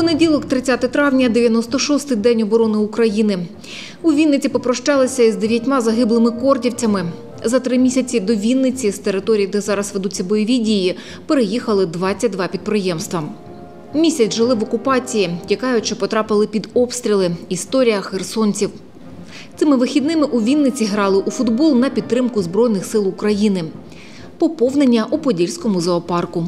Понеділок, 30 травня, 96-й день оборони України. У Вінниці попрощалися із 9 загиблими кордівцями. За 3 місяці до Вінниці, з території, де зараз ведуться бойові дії, переїхали 22 підприємства. Місяць жили в окупації, тікаючи, потрапили під обстріли. Історія херсонців. Цими вихідними у Вінниці грали у футбол на підтримку Збройних сил України. Поповнення у Подільському зоопарку.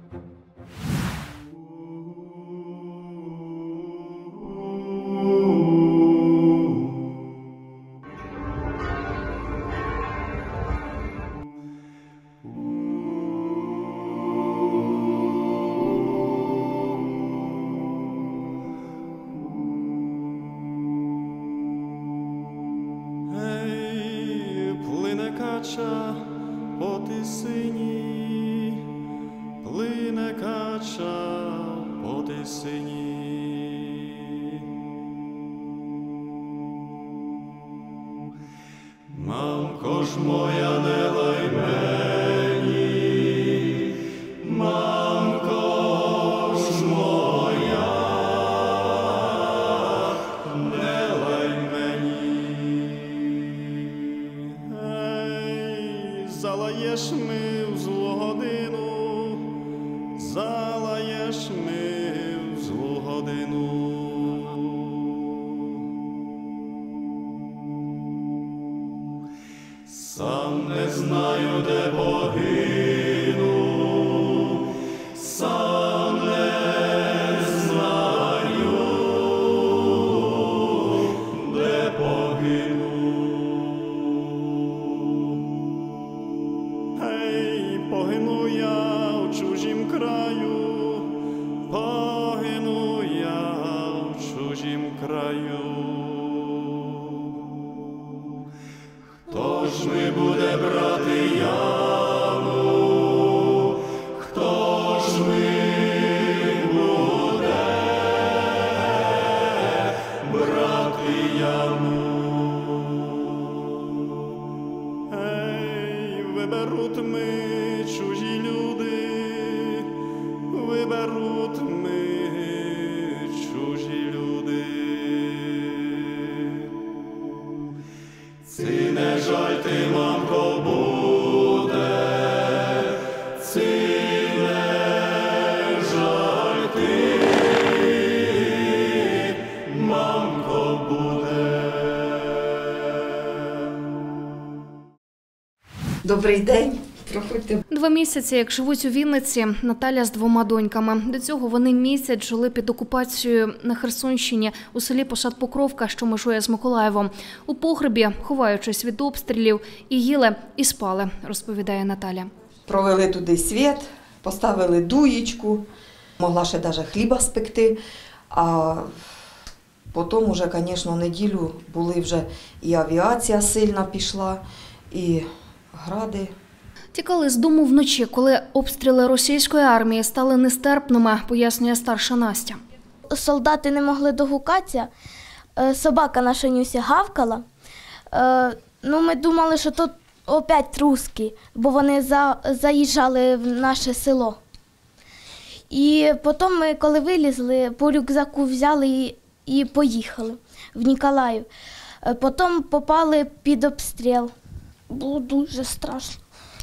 Кача по Тисині, плине кача по Тисині. Мамко ж моя, не лай мені, мамко ж моя, не лай мені. Залаєш ми в злу годину, залаєш ми в злу годину. Сам не знаю, де погину, сам не знаю, де погину. Погину я в чужім краю, погину я в чужім краю. Хто ж ми буде брати яму, хто ж ми буде брати яму? Виберуть ми чужі люди, виберуть ми чужі люди. Ці не жаль ти, мамко, буде, ці не жаль ти, мамко, буде. Добрий день. Проходьте. 2 місяці, як живуть у Вінниці, Наталя з 2 доньками. До цього вони місяць жили під окупацією на Херсонщині, у селі Посад-Покровка, що межує з Миколаєвом. У погребі, ховаючись від обстрілів, і їли, і спали, розповідає Наталя. Провели туди світ, поставили дуєчку, могла ще навіть хліба спекти. А потім вже, звісно, неділю були вже і авіація сильна пішла, і гради. Тікали з дому вночі, коли обстріли російської армії стали нестерпними, пояснює старша Настя. Солдати не могли догукатися, собака наша Нюся гавкала. Ми думали, що тут опять русські, бо вони заїжджали в наше село. І потім ми, коли вилізли, по рюкзаку взяли і поїхали в Ніколаїв. Потім попали під обстріл. Було дуже страшно.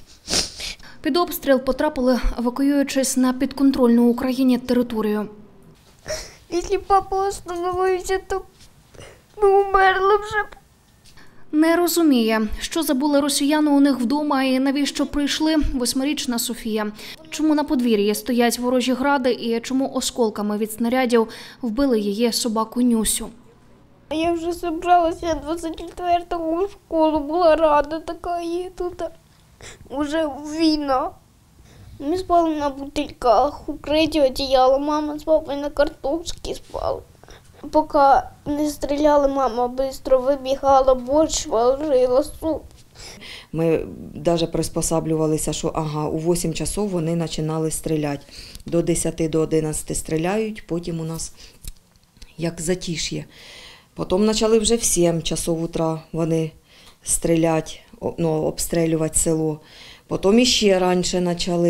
Під обстріл потрапили, евакуюючись на підконтрольну Україні територію. Якщо папа остановився, то ми умерли вже. Не розуміє, що забули росіяни у них вдома і навіщо прийшли 8-річна Софія. Чому на подвір'ї стоять ворожі гради і чому осколками від снарядів вбили її собаку Нюсю. Я вже зібралася 24-го в школу, була рада така, є тут вже війна. Ми спали на бутильках, укриті одіяло, мама з папою на картошці спали. Поки не стріляли, мама швидко вибігала, борщ варила, суп. Ми навіть приспосаблювалися, що у 8 часов вони починали стріляти. До 10, до 11 стріляють, потім у нас як затиш'я. Потім почали вже в 7 часов утра вони стріляти, обстрілювати село. Потім іще раніше почали.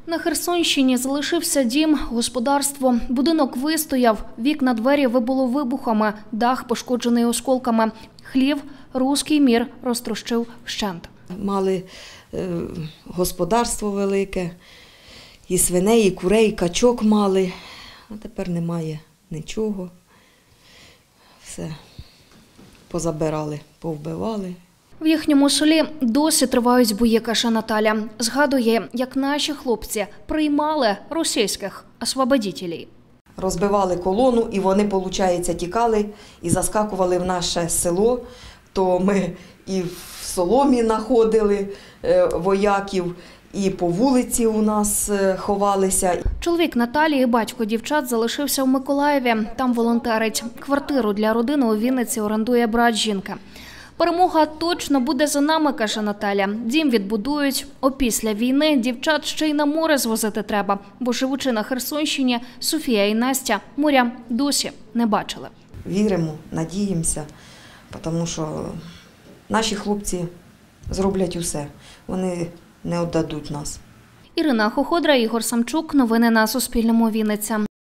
На Херсонщині залишився дім, господарство. Будинок вистояв, вікна, двері вибуло вибухами, дах пошкоджений осколками. Хлів руський мір розтрощив вщент. Мали господарство велике, і свиней, і курей, і качок мали. А тепер немає нічого. Все позабирали, повбивали. В їхньому селі досі тривають бої, каже Наталя. Згадує, як наші хлопці приймали російських освободітелів. Розбивали колону, і вони, виходить, тікали і заскакували в наше село. То ми і в соломі знаходили вояків, і по вулиці у нас ховалися. Чоловік Наталії, батько дівчат, залишився в Миколаєві. Там волонтерить. Квартиру для родини у Вінниці орендує брат жінки. Перемога точно буде за нами, каже Наталя. Дім відбудують. Опісля війни дівчат ще й на море звозити треба. Бо живучи на Херсонщині, Софія і Настя моря досі не бачили. Віримо, надіємося, тому що наші хлопці зроблять усе. Вони не віддадуть нас. Ірина Хоходра, Ігор Самчук. Новини на Суспільному. Вінниця.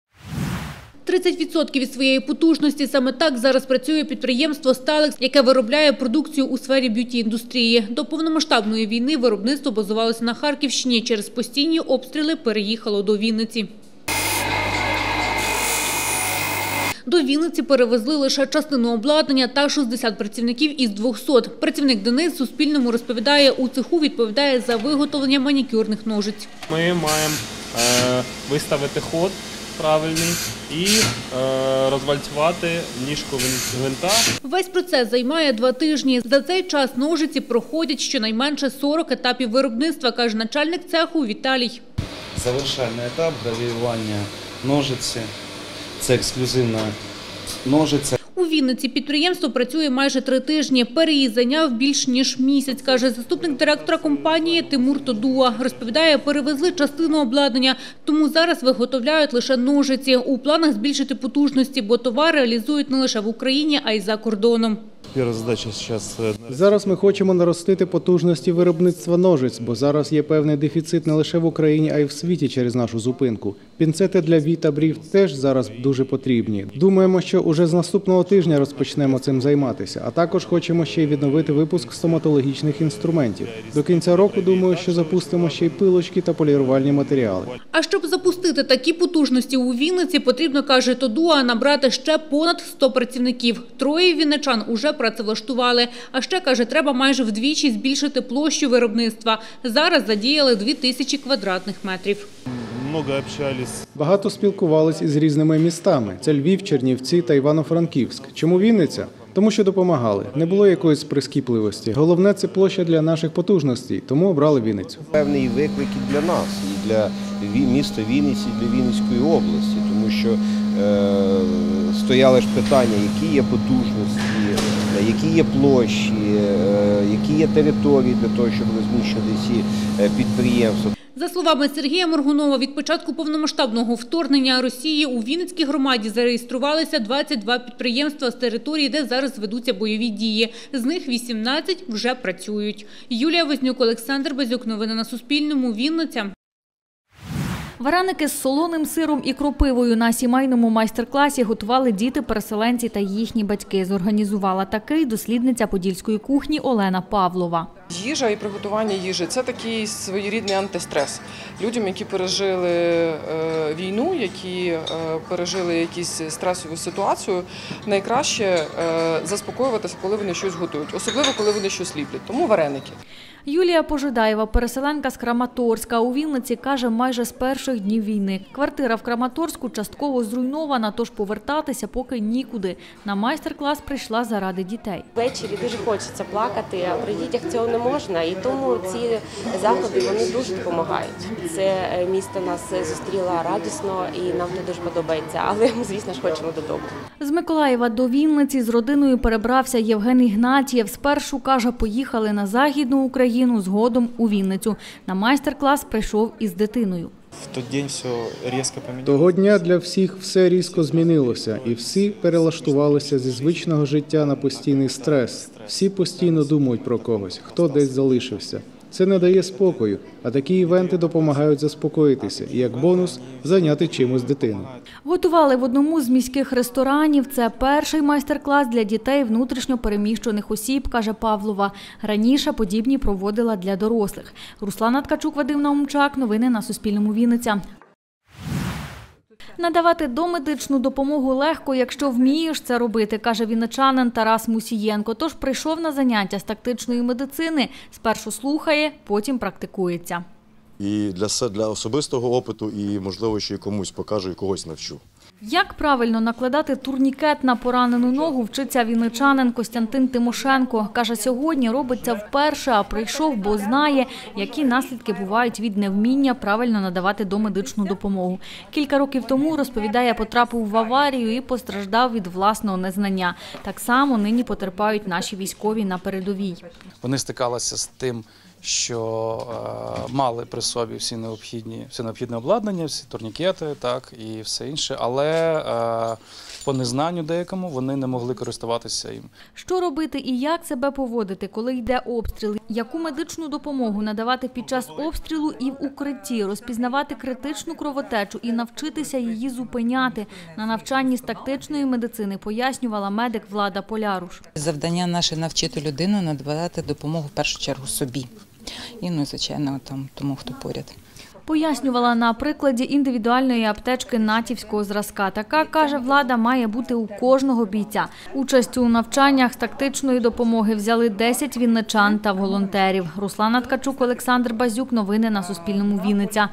30% від своєї потужності саме так зараз працює підприємство «Сталекс», яке виробляє продукцію у сфері б'юті-індустрії. До повномасштабної війни виробництво базувалося на Харківщині. Через постійні обстріли переїхало до Вінниці. До Вінниці перевезли лише частину обладнання та 60 працівників із 200. Працівник Денис Суспільному розповідає, у цеху відповідає за виготовлення манікюрних ножиць. Ми маємо виставити ход правильний і розвальцювати ніжку гвинта. Весь процес займає 2 тижні. За цей час ножиці проходять щонайменше 40 етапів виробництва, каже начальник цеху Віталій. Завершальний етап гравіювання ножиці. Це ексклюзивна ножиця. У Вінниці підприємство працює майже 3 тижні. Переїзд зайняв більш ніж місяць, каже заступник директора компанії Тимур Тодуа. Розповідає, перевезли частину обладнання, тому зараз виготовляють лише ножиці. У планах збільшити потужності, бо товар реалізують не лише в Україні, а й за кордоном. Зараз ми хочемо наростити потужності виробництва ножиць, бо зараз є певний дефіцит не лише в Україні, а й в світі через нашу зупинку. Пінцети для вій та брів теж зараз дуже потрібні. Думаємо, що уже з наступного тижня розпочнемо цим займатися, а також хочемо ще й відновити випуск стоматологічних інструментів. До кінця року, думаю, що запустимо ще й пилочки та полірувальні матеріали. А щоб запустити такі потужності у Вінниці, потрібно, каже Тодуа, набрати ще понад 100 працівників. 3 вінничан уже працевлаштували. А ще, каже, треба майже вдвічі збільшити площу виробництва. Зараз задіяли 2000 квадратних метрів. Багато спілкувались із різними містами. Це Львів, Чернівці та Івано-Франківськ. Чому Вінниця? Тому що допомагали. Не було якоїсь прискіпливості. Головне – це площа для наших потужностей, тому обрали Вінницю. Певний виклик і для нас, і для міста Вінниці, і для Вінницької області, тому що стояли ж питання, які є потужності, які є площі, які є території для того, щоб розміщувати ці підприємства. За словами Сергія Моргунова, від початку повномасштабного вторгнення Росії у Вінницькій громаді зареєструвалися 22 підприємства з території, де зараз ведуться бойові дії. З них 18 вже працюють. Юлія Вознюк, Олександр Базюк. Новини на Суспільному. Вінниця. Вареники з солоним сиром і кропивою на сімейному майстер-класі готували діти-переселенці та їхні батьки. Зорганізувала такий дослідниця подільської кухні Олена Павлова. Їжа і приготування їжі – це такий своєрідний антистрес. Людям, які пережили війну, які пережили якусь стресову ситуацію, найкраще заспокоюватися, коли вони щось готують, особливо, коли вони щось ліплять. Тому вареники. Юлія Пожидаєва, переселенка з Краматорська, у Вінниці, каже, майже з перших днів війни. Квартира в Краматорську частково зруйнована, тож повертатися поки нікуди. На майстер-клас прийшла заради дітей. Ввечері дуже хочеться плакати, а при дітях цього не можна, і тому ці заходи вони дуже допомагають. Це місто нас зустріло радісно і нам не дуже подобається, але ми, звісно ж, хочемо додому. З Миколаєва до Вінниці з родиною перебрався Євген Ігнатієв. Спершу, каже, поїхали на Західну Україну, згодом у Вінницю. На майстер-клас прийшов із дитиною. Того дня для всіх все різко змінилося, і всі перелаштувалися зі звичного життя на постійний стрес. Всі постійно думають про когось, хто десь залишився. Це не дає спокою, а такі івенти допомагають заспокоїтися і, як бонус, зайняти чимось дитину. Готували в одному з міських ресторанів. Це перший майстер-клас для дітей внутрішньо переміщених осіб, каже Павлова. Раніше подібні проводила для дорослих. Руслана Ткачук, Вадим Наумчак. Новини на Суспільному. Вінниця. Надавати домедичну допомогу легко, якщо вмієш це робити, каже вінничанин Тарас Мусієнко. Тож прийшов на заняття з тактичної медицини. Спершу слухає, потім практикується. І для особистого опиту, і, можливо, ще й комусь покажу і когось навчу. Як правильно накладати турнікет на поранену ногу, вчиться вінничанин Костянтин Тимошенко. Каже, сьогодні робить це вперше, а прийшов, бо знає, які наслідки бувають від невміння правильно надавати домедичну допомогу. Кілька років тому, розповідає, потрапив в аварію і постраждав від власного незнання. Так само нині потерпають наші військові на передовій. Вони стикалися з тим, що мали при собі все необхідне обладнання, всі турнікети, так, і все інше, але по незнанню деякому вони не могли користуватися їм. Що робити і як себе поводити, коли йде обстріл? Яку медичну допомогу надавати під час обстрілу і в укритті? Розпізнавати критичну кровотечу і навчитися її зупиняти. На навчанні з тактичної медицини пояснювала медик Влада Поляруш. Завдання наше – навчити людину надавати допомогу в першу чергу собі. І, звичайно, тому, хто поряд. Пояснювала на прикладі індивідуальної аптечки натівського зразка. Така, каже Влада, має бути у кожного бійця. Участь у навчаннях з тактичної допомоги взяли 10 вінничан та волонтерів. Руслана Ткачук, Олександр Базюк. Новини на Суспільному. Вінниця.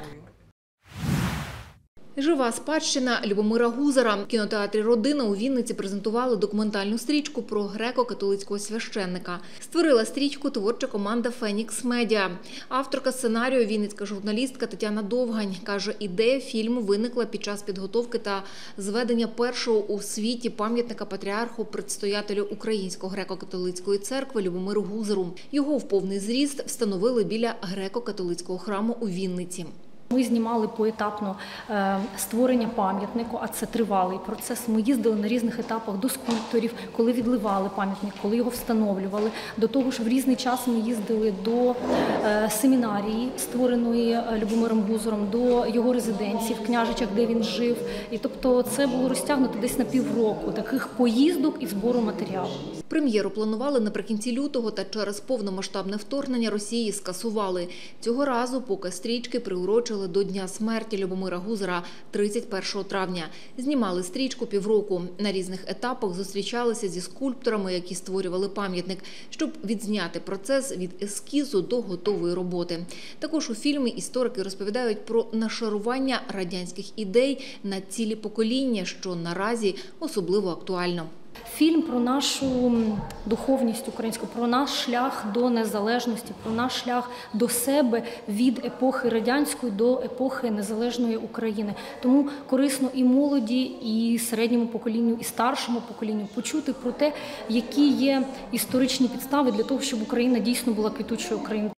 Жива спадщина Любомира Гузара. В кінотеатрі «Родина» у Вінниці презентували документальну стрічку про греко-католицького священника. Створила стрічку творча команда «Фенікс Медіа». Авторка сценарію, вінницька журналістка Тетяна Довгань, каже, ідея фільму виникла під час підготовки та зведення першого у світі пам'ятника патріарху-предстоятелю Української греко-католицької церкви Любомиру Гузару. Його в повний зріст встановили біля греко-католицького храму у Вінниці. Ми знімали поетапно створення пам'ятнику, а це тривалий процес. Ми їздили на різних етапах до скульпторів, коли відливали пам'ятник, коли його встановлювали. До того ж, в різний час ми їздили до семінарії, створеної Любомиром Гузаром, до його резиденції в Княжичах, де він жив. І тобто це було розтягнуто десь на півроку таких поїздок і збору матеріалу. Прем'єру планували наприкінці лютого, та через повномасштабне вторгнення Росії скасували. Цього разу показ стрічки приурочили до Дня смерті Любомира Гузара 31 травня. Знімали стрічку півроку. На різних етапах зустрічалися зі скульпторами, які створювали пам'ятник, щоб відзняти процес від ескізу до готової роботи. Також у фільмі історики розповідають про нашарування радянських ідей на цілі покоління, що наразі особливо актуально. Фільм про нашу духовність українську, про наш шлях до незалежності, про наш шлях до себе від епохи радянської до епохи незалежної України. Тому корисно і молоді, і середньому поколінню, і старшому поколінню почути про те, які є історичні підстави для того, щоб Україна дійсно була квітучою країною.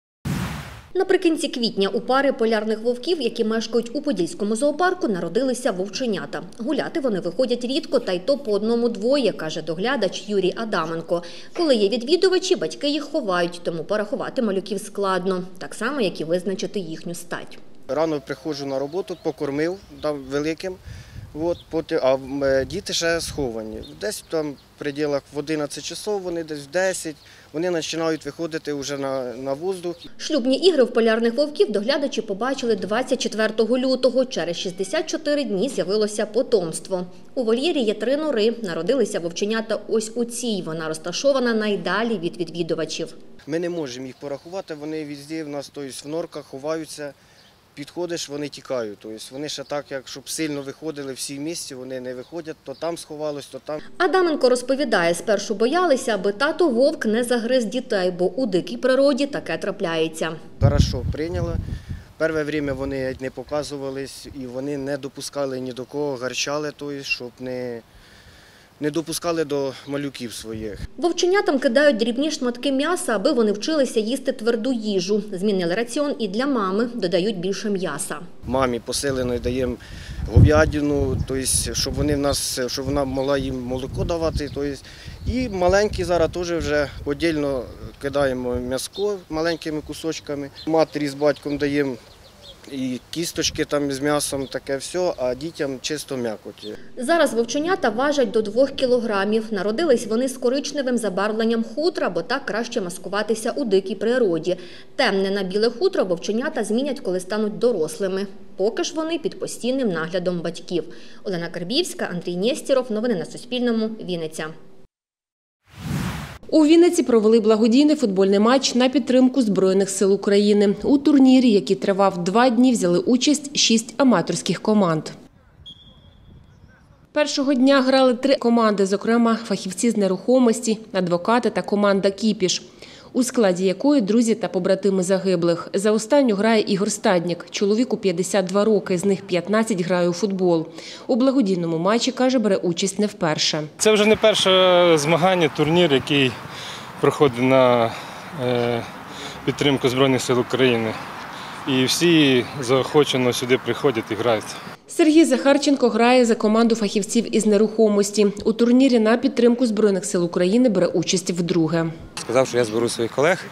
Наприкінці квітня у пари полярних вовків, які мешкають у Подільському зоопарку, народилися вовченята. Гуляти вони виходять рідко, та й то по одному-двоє, каже доглядач Юрій Адаменко. Коли є відвідувачі, батьки їх ховають, тому порахувати малюків складно, так само, як і визначити їхню стать. Рано приходжу на роботу, покормив, дав великим, а діти ще сховані. Десь там в пределах в 11 часов, вони десь в 10, вони починають виходити вже на воздух. Шлюбні ігри в полярних вовків доглядачі побачили 24 лютого. Через 64 дні з'явилося потомство. У вольєрі є 3 нори. Народилися вовченята ось у цій. Вона розташована найдалі від відвідувачів. Ми не можемо їх порахувати, вони везде в нас, в норках ховаються. Підходиш, вони тікають. Тобто вони ще так, як щоб сильно виходили всі в місті, вони не виходять, то там сховалось, то там. Адаменко розповідає, спершу боялися, аби тато вовк не загриз дітей, бо у дикій природі таке трапляється. Хорошо прийняли. Перше час вони не показувались і вони не допускали ні до кого, гарчали, тобто, щоб не допускали до малюків своїх. Вовченятам кидають дрібні шматки м'яса, аби вони вчилися їсти тверду їжу. Змінили раціон і для мами, додають більше м'яса. Мамі посилено даємо говядину, тобто, щоб вона могла їм молоко давати. Тобто, і маленькі зараз теж вже віддільно кидаємо м'яско маленькими кусочками. Матері з батьком даємо і кісточки там з м'ясом, таке все, а дітям чисто м'якоті. Зараз вовченята важать до 2 кілограмів. Народились вони з коричневим забарвленням хутра, бо так краще маскуватися у дикій природі. Темне на біле хутро вовченята змінять, коли стануть дорослими. Поки ж вони під постійним наглядом батьків. Олена Карбівська, Андрій Нєстєров. Новини на Суспільному. Вінниця. У Вінниці провели благодійний футбольний матч на підтримку Збройних сил України. У турнірі, який тривав 2 дні, взяли участь 6 аматорських команд. Першого дня грали 3 команди, зокрема фахівці з нерухомості, адвокати та команда «Кіпіш», у складі якої друзі та побратими загиблих. За останню грає Ігор Стаднік. Чоловіку 52 роки, з них 15 грає у футбол. У благодійному матчі, каже, бере участь не вперше. Це вже не перше змагання, турнір, який проходить на підтримку Збройних сил України. І всі заохочено сюди приходять і грають. Сергій Захарченко грає за команду фахівців із нерухомості. У турнірі на підтримку Збройних сил України бере участь вдруге. Сказав, що я зберу своїх колег.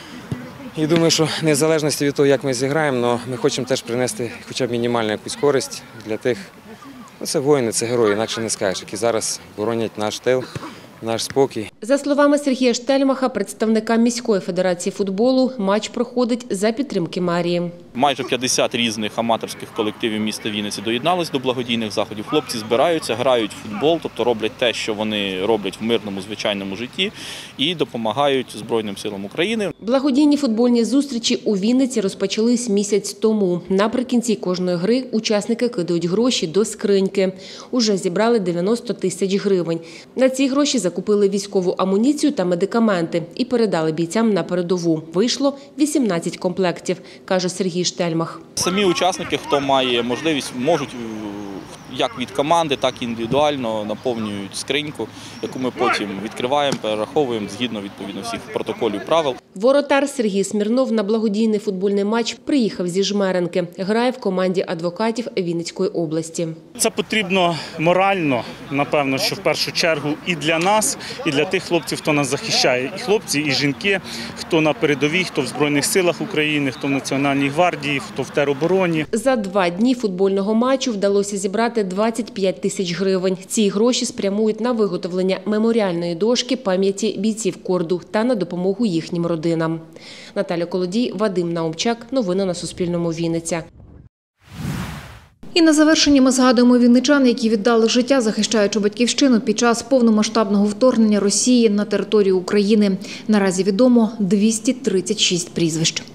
І думаю, що незалежно від того, як ми зіграємо, але ми хочемо теж принести хоча б мінімальну якусь користь для тих. Це воїни, це герої, інакше не скажеш, які зараз боронять наш тил, наш спокій. За словами Сергія Штельмаха, представника міської федерації футболу, матч проходить за підтримки мерії. Майже 50 різних аматорських колективів міста Вінниці доєднались до благодійних заходів. Хлопці збираються, грають в футбол, тобто роблять те, що вони роблять в мирному, звичайному житті, і допомагають Збройним силам України. Благодійні футбольні зустрічі у Вінниці розпочались місяць тому. Наприкінці кожної гри учасники кидають гроші до скриньки. Уже зібрали 90 тисяч гривень. На ці гроші закупили військову амуніцію та медикаменти і передали бійцям на передову. Вийшло 18 комплектів, каже Сергій Штельмах. Самі учасники, хто має можливість, можуть як від команди, так і індивідуально наповнюють скриньку, яку ми потім відкриваємо, перераховуємо згідно відповідно всіх протоколів, правил. Воротар Сергій Смірнов на благодійний футбольний матч приїхав зі Жмеренки. Грає в команді адвокатів Вінницької області. Це потрібно морально, напевно, що в першу чергу і для нас, і для тих хлопців, хто нас захищає. І хлопці, і жінки, хто на передовій, хто в Збройних силах України, хто в Національній гвардії, хто в теробороні. За 2 дні футбольного матчу вдалося зібрати 25 тисяч гривень. Ці гроші спрямують на виготовлення меморіальної дошки пам'яті бійців Корду та на допомогу їхнім родинам. Наталя Колодій, Вадим Наумчак. Новини на Суспільному. Вінниця. І на завершення ми згадуємо вінничан, які віддали життя, захищаючи батьківщину під час повномасштабного вторгнення Росії на територію України. Наразі відомо 236 прізвищ.